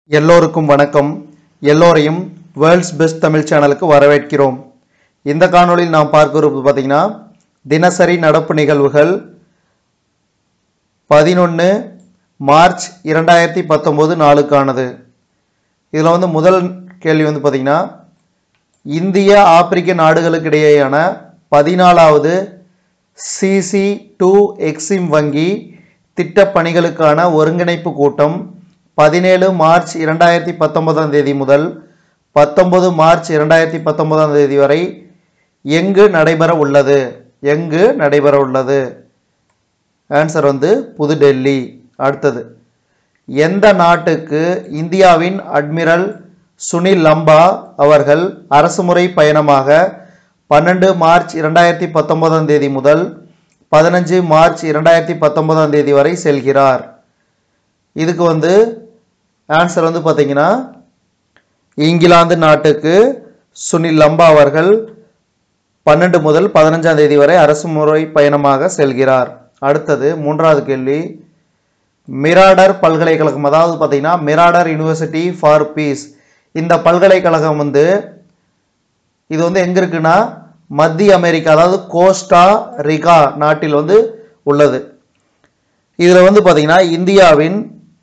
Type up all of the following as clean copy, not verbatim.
எல்லோருக்கும் வணக்கம். எல்லோரையும் வேர்ல்ட்ஸ் பெஸ்ட் தமிழ் சேனலுக்கு வரவேற்கிறோம். இந்த காணொளியில் நாம் பார்க்கிறது பார்த்தீங்கன்னா தினசரி நடப்பு நிகழ்வுகள் 11 மார்ச் 2019 நாளுக்கானது. இதில் முதல் கேள்வி பார்த்தீங்கன்னா இந்திய ஆப்பிரிக்க நாடுகளுக்கு இடையேயான 14வது CC2 எக்ஸிம் வங்கி திட்டப் பணிகளுக்கான ஒருங்கிணைப்பு கூட்டம் 17 மார்ச் 2019 முதல் 19 மார்ச் 2019 வரை எங்கு நடைபெற உள்ளது? ஆன்சர் புதுடெல்லி. அடுத்தது, எந்த நாட்டுக்கு இந்தியாவின் அட்மிரல் சுனில் லம்பா அவர்கள் அரசுமுறை பயணமாக 12 மார்ச் 2019 முதல் 15 மார்ச் 2019 வரை செல்கிறார்? இதுக்கு ஆன்சர் பார்த்தீங்கன்னா இங்கிலாந்து நாட்டுக்கு சுனில் லம்பா அவர்கள் 12 முதல் 15 வரை அரசுமுறை பயணமாக செல்கிறார். அடுத்தது, மூன்றாவது கேள்வி, மிராடர் பல்கலைக்கழகம், அதாவது பார்த்தீங்கன்னா மிராடர் யூனிவர்சிட்டி ஃபார் பீஸ், இந்த பல்கலைக்கழகம் இது எங்க இருக்குன்னா மத்திய அமெரிக்கா, அதாவது கோஸ்டா ரிகா நாட்டில் உள்ளது. இதுல பார்த்தீங்கன்னா இந்தியாவின்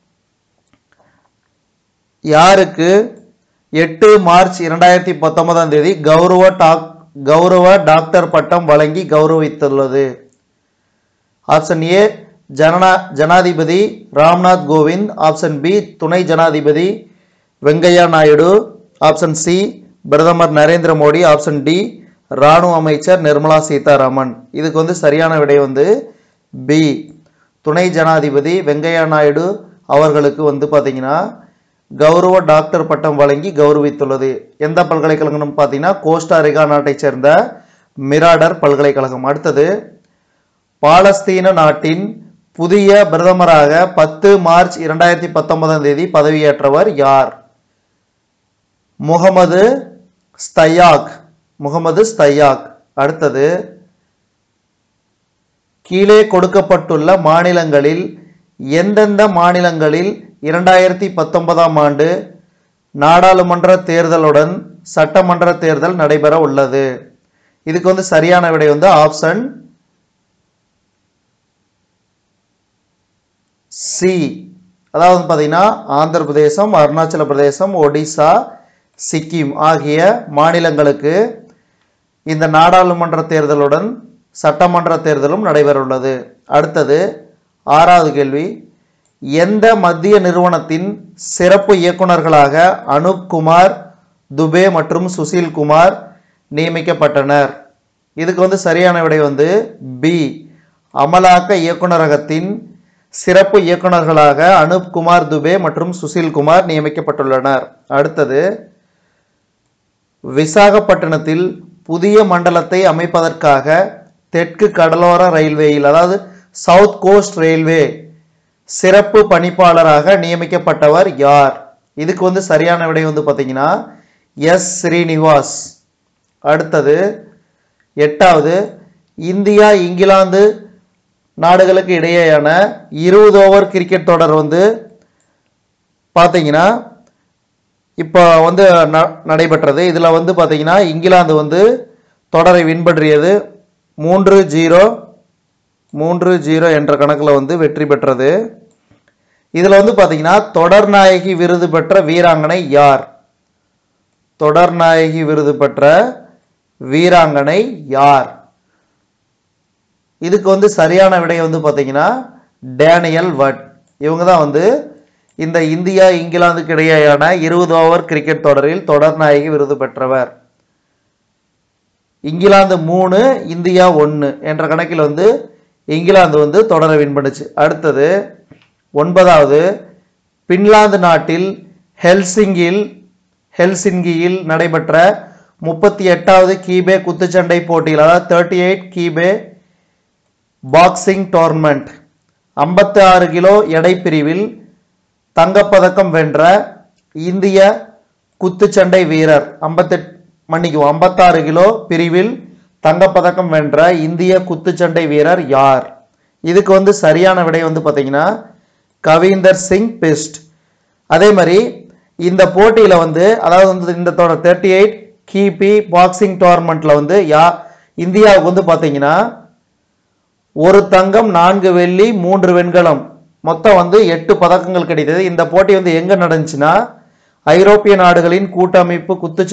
யாருக்கு 8 மார்ச் 2019 கௌரவ டாக்டர் பட்டம் வழங்கி கௌரவித்துள்ளது? ஆப்ஷன் ஏ ஜனாதிபதி ராம்நாத் கோவிந்த், ஆப்ஷன் பி துணை ஜனாதிபதி வெங்கையா நாயுடு, ஆப்ஷன் சி பிரதமர் நரேந்திர மோடி, ஆப்ஷன் டி ராணுவ அமைச்சர் நிர்மலா சீதாராமன். இதுக்கு சரியான விடை பி துணை ஜனாதிபதி வெங்கையா நாயுடு அவர்களுக்கு பார்த்தீங்கன்னா கௌரவ டாக்டர் பட்டம் வழங்கி கௌரவித்துள்ளது. எந்த பல்கலைக்கழகம் பார்த்தீங்கன்னா கோஸ்டாரிகா நாட்டை சேர்ந்த மிராடர் பல்கலைக்கழகம். அடுத்தது, பாலஸ்தீன நாட்டின் புதிய பிரதமராக 10 மார்ச் 2019 பதவியேற்றவர் யார்? முகமது ஸ்தையாக். அடுத்தது, கீழே கொடுக்கப்பட்டுள்ள மாநிலங்களில் எந்தெந்த மாநிலங்களில் 2019 ஆண்டு நாடாளுமன்ற தேர்தலுடன் சட்டமன்ற தேர்தல் நடைபெற உள்ளது? இதுக்கு சரியான விடை ஆப்ஷன் சி, அதாவது பார்த்தீங்கன்னா ஆந்திர பிரதேசம், அருணாச்சல பிரதேசம், ஒடிசா, சிக்கிம் ஆகிய மாநிலங்களுக்கு இந்த நாடாளுமன்ற தேர்தலுடன் சட்டமன்ற தேர்தலும் நடைபெற உள்ளது. அடுத்தது, ஆறாவது கேள்வி, எந்த மத்திய நிறுவனத்தின் சிறப்பு இயக்குநர்களாக அனூப் குமார் துபே மற்றும் சுசில் குமார் நியமிக்கப்பட்டனர்? இதுக்கு சரியான விடை பி அமலாக்க இயக்குநரகத்தின் சிறப்பு இயக்குநர்களாக அனூப் குமார் துபே மற்றும் சுசில் குமார் நியமிக்கப்பட்டுள்ளனர். அடுத்தது, விசாகப்பட்டினத்தில் புதிய மண்டலத்தை அமைப்பதற்காக தெற்கு கடலோர ரயில்வேயில், அதாவது சவுத் கோஸ்ட் ரயில்வே சிறப்பு பணிப்பாளராக நியமிக்கப்பட்டவர் யார்? இதுக்கு சரியான விடை பார்த்தீங்கன்னா எஸ் ஸ்ரீனிவாஸ். அடுத்தது, எட்டாவது, இந்தியா இங்கிலாந்து நாடுகளுக்கு இடையேயான 20 ஓவர் கிரிக்கெட் தொடர் பார்த்தீங்கன்னா இப்போ நடைபெற்றது. இதில் பார்த்தீங்கன்னா இங்கிலாந்து தொடரை வின்பற்றியது 3-0 என்ற கணக்கில் வெற்றி பெற்றது. இதில் பார்த்தீங்கன்னா தொடர்நாயகி விருது பெற்ற வீராங்கனை யார்? தொடர்நாயகி விருது பெற்ற வீராங்கனை யார்? இதுக்கு சரியான விடை பார்த்தீங்கன்னா டேனியல் வட். இவங்க தான் இந்த இந்தியா இங்கிலாந்துக்கு இடையேயான 20 ஓவர் கிரிக்கெட் தொடரில் தொடர்நாயகி விருது பெற்றவர். இங்கிலாந்து 3 இந்தியா 1 என்ற கணக்கில் இங்கிலாந்து தொடரை வின் பண்ணுச்சு. அடுத்தது, ஒன்பதாவது, பின்லாந்து நாட்டில் ஹெல்சிங்கியில் நடைபெற்ற 38வது கீபே குத்துச்சண்டை போட்டியில், அதாவது 38 கீபே பாக்ஸிங் டோர்னமெண்ட் 56 கிலோ எடை பிரிவில் தங்கப்பதக்கம் வென்ற இந்திய குத்துச்சண்டை வீரர் 56 கிலோ பிரிவில் தங்கப்பதக்கம் வென்ற இந்திய குத்துச்சண்டை வீரர் யார்? இதுக்கு சரியான விடை பார்த்தீங்கன்னா கவிந்தர் சிங் பிஸ்ட். அதே மாதிரி இந்த போட்டியில வந்து அதாவது வந்து இந்த 38 கிபி பாக்ஸிங் டோர்னமெண்ட்ல வந்து இந்தியாவுக்கு வந்து பாத்தீங்கன்னா ஒரு தங்கம் 4 வெள்ளி 3 வெண்கலம் மொத்தம் வந்து 8 பதக்கங்கள் கிடைத்தது. இந்த போட்டி வந்து எங்க நடந்துச்சுன்னா ஐரோப்பிய நாடுகளின் கூட்டமைப்பு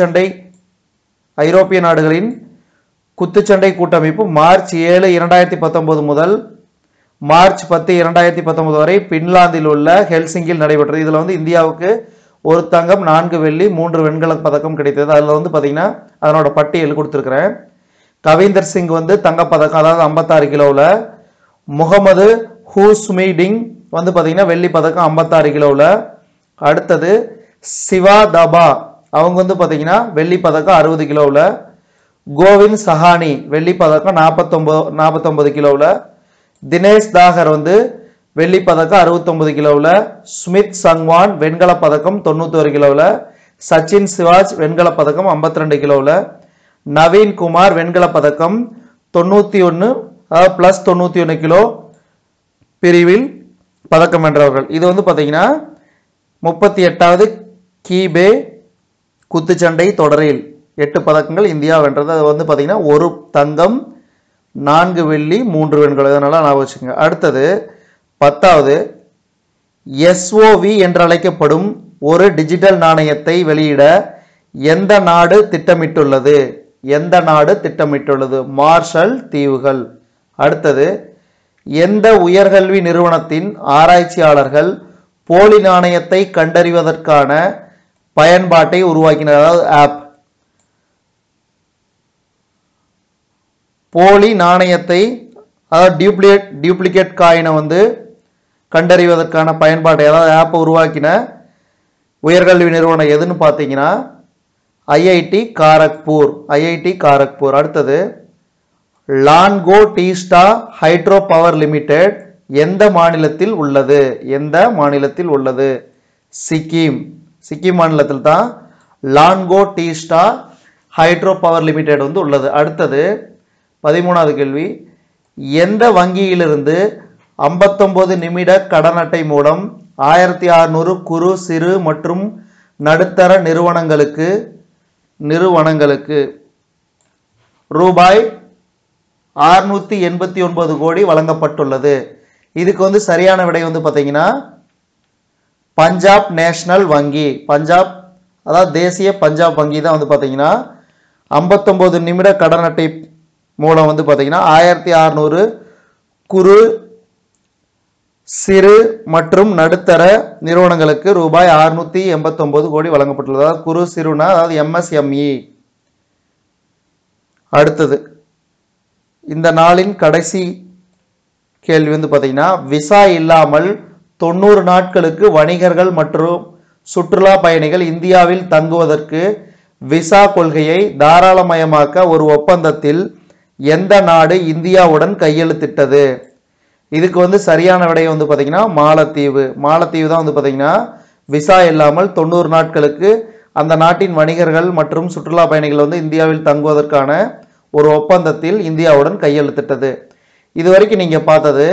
கூட்டமைப்பு மார்ச் 7 2019 முதல் மார்ச் 10 2019 வரை பின்லாந்தில் உள்ள ஹெல்சிங்கில் நடைபெற்றது. இதுல வந்து இந்தியாவுக்கு ஒரு தங்கம் 4 வெள்ளி 3 வெண்கல பதக்கம் கிடைத்தது. அதுல வந்து பாத்தீங்கன்னா அதனோட பட்டியல் கொடுத்திருக்கிறேன். கவிந்தர் சிங் வந்து தங்கப்பதக்கம் அதாவது 56 கிலோவில், முகமது ஹூஸ்மிடிங் வந்து பாத்தீங்கன்னா வெள்ளி பதக்கம் 56 கிலோவில். அடுத்தது சிவா தபா அவங்க வந்து பாத்தீங்கன்னா வெள்ளி பதக்கம் 60 கிலோவில். கோவிந்த் சஹானி வெள்ளி பதக்கம் 49 கிலோவில். தினேஷ் தாகர் வந்து வெள்ளி பதக்கம் 69 கிலோவில். ஸ்மித் சங்வான் வெண்கல பதக்கம் 91 கிலோவில். சச்சின் சிவாஜ் வெண்கல பதக்கம் 52 கிலோவில். நவீன் குமார் வெண்கல பதக்கம் 91 பிளஸ் 91 கிலோ பிரிவில் பதக்கம் வென்றவர்கள். இது வந்து பாத்தீங்கன்னா 38வது கீபே குத்துச்சண்டை தொடரில் 8 பதக்கங்கள் இந்தியா வென்றது. அது வந்து பாத்தீங்கன்னா ஒரு தங்கம் 4 வெள்ளி 3 வெண்கலம். இதனால ஞாபகம் வச்சுக்கோங்க. அடுத்தது 10வது SOV என்றழைக்கப்படும் ஒரு டிஜிட்டல் நாணயத்தை வெளியிட எந்த நாடு திட்டமிட்டுள்ளது? மார்ஷல் தீவுகள். அடுத்தது எந்த உயர்கல்வி நிறுவனத்தின் ஆராய்ச்சியாளர்கள் போலி நாணயத்தை கண்டறிவதற்கான பயன்பாட்டை உருவாக்கினர்? அதாவது ஆப். போலி நாணயத்தை அதாவது டியூப்ளிகேட் காயினை வந்து கண்டறிவதற்கான பயன்பாட்டை அதாவது ஆப்பை உருவாக்கின உயர்கல்வி நிறுவனம் எதுன்னு பார்த்தீங்கன்னா ஐஐடி காரக்பூர். அடுத்தது Lanco Teesta hydro power limited எந்த மாநிலத்தில் உள்ளது? சிக்கிம் மாநிலத்தில் தான் Lanco Teesta hydro power limited வந்து உள்ளது. அடுத்தது 13வது கேள்வி, எந்த வங்கியிலிருந்து 59 நிமிட கடன் அட்டை மூலம் 1600 குறு சிறு மற்றும் நடுத்தர நிறுவனங்களுக்கு ரூபாய் 689 கோடி வழங்கப்பட்டுள்ளது? இதுக்கு வந்து சரியான விடை வந்து பாத்தீங்கன்னா பஞ்சாப் நேஷனல் வங்கி, அதாவது தேசிய பஞ்சாப் வங்கி தான் வந்து பாத்தீங்கன்னா 59 நிமிட கடன் அட்டை மூலம் வந்து பாத்தீங்கன்னா 1600 குறு சிறு மற்றும் நடுத்தர நிறுவனங்களுக்கு ரூபாய் 689 கோடி வழங்கப்பட்டுள்ளது. அதாவது குறு சிறுனா அதாவது MSME. அடுத்தது இந்த நாளின் கடைசி கேள்வி வந்து பாத்தீங்கன்னா விசா இல்லாமல் 90 நாட்களுக்கு வணிகர்கள் மற்றும் சுற்றுலா பயணிகள் இந்தியாவில் தங்குவதற்கு விசா கொள்கையை தாராளமயமாக்க ஒரு ஒப்பந்தத்தில் எந்த நாடு இந்தியாவுடன் கையெழுத்திட்டது? இதுக்கு வந்து சரியான விடை வந்து பாத்தீங்கன்னா மாலத்தீவு தான் வந்து பாத்தீங்கன்னா விசா இல்லாமல் 90 நாட்களுக்கு அந்த நாட்டின் வணிகர்கள் மற்றும் சுற்றுலா பயணிகள் வந்து இந்தியாவில் தங்குவதற்கான ஒரு ஒப்பந்தத்தில் இந்தியாவுடன் கையெழுத்திட்டது. இதுவரைக்கும் நீங்க பார்த்தது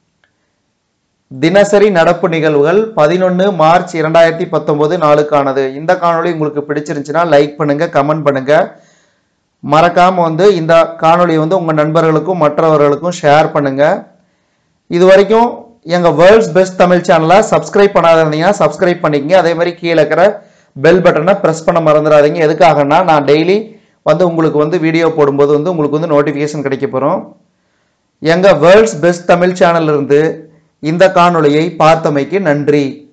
தினசரி நடப்பு நிகழ்வுகள் 11 மார்ச் 2019 நாளுக்கானது. இந்த காணொளி உங்களுக்கு பிடிச்சிருந்துச்சுன்னா லைக் பண்ணுங்க, கமெண்ட் பண்ணுங்க. மறக்காம வந்து இந்த காணொளியை வந்து உங்க நண்பர்களுக்கும் மற்றவர்களுக்கும் ஷேர் பண்ணுங்க. இது வரைக்கும் எங்க வேர்ல்ட்ஸ் பெஸ்ட் தமிழ் சேனலை சப்ஸ்கிரைப் பண்ணாத இருந்தீங்கன்னா சப்ஸ்கிரைப் பண்ணிக்கங்க. அதே மாதிரி கீழே இருக்கிற பெல் பட்டனை பிரஸ் பண்ண மறந்துடாதீங்க. எதுக்காகனா நான் டெய்லி வந்து உங்களுக்கு வந்து வீடியோ போடும்போது வந்து உங்களுக்கு வந்து நோட்டிஃபிகேஷன் கிடைக்க போகிறோம். எங்க வேர்ல்ட்ஸ் பெஸ்ட் தமிழ் சேனல் இருந்து இந்த காணொளியை பார்த்தமைக்கு நன்றி.